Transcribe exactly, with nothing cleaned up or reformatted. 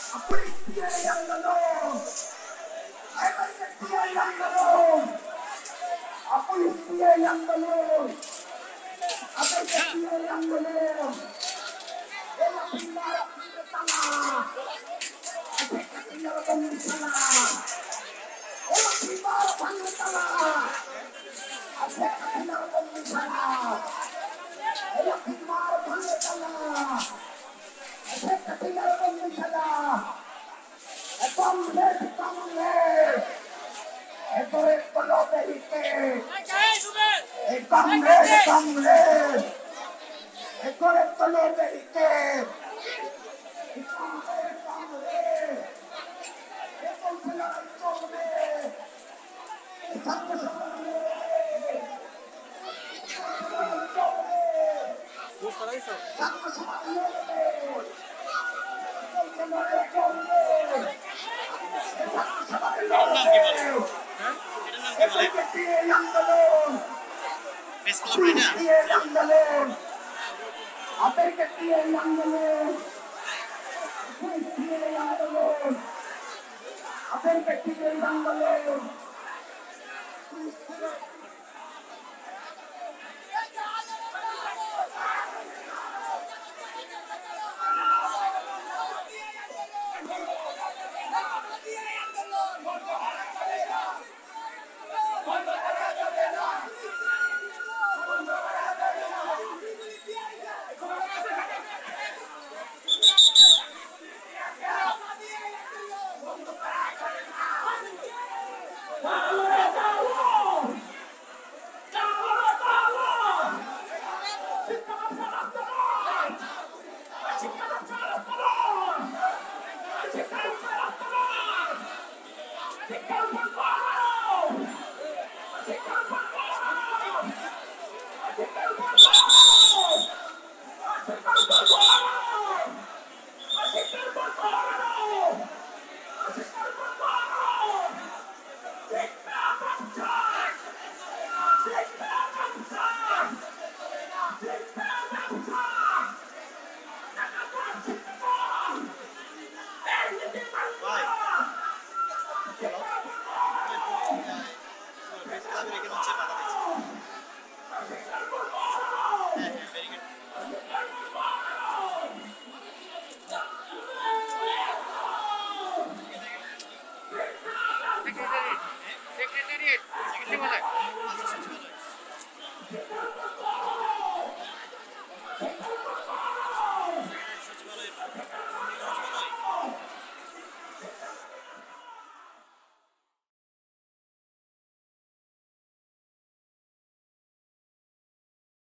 Ako istiay ang galon. Ay, may istiay ang galon. Ako istiay ang galon. Ako istiay ang galon. Ela pinara kita tanga. Ako pinara kong sana. Ela pinara kong tanga. Ako pinara kong sana. Ela pinara kong tanga. Ako pinara kong sana. Ekomle, ekomle. Esto es por lo que dije. Ekomle, ekomle. Esto es por lo que dije. Ekomle, ekomle. Ekomle, ekomle. Estamos hablando. Gusta eso. Estamos hablando. Ekomle, ekomle. Face club rin na. Aper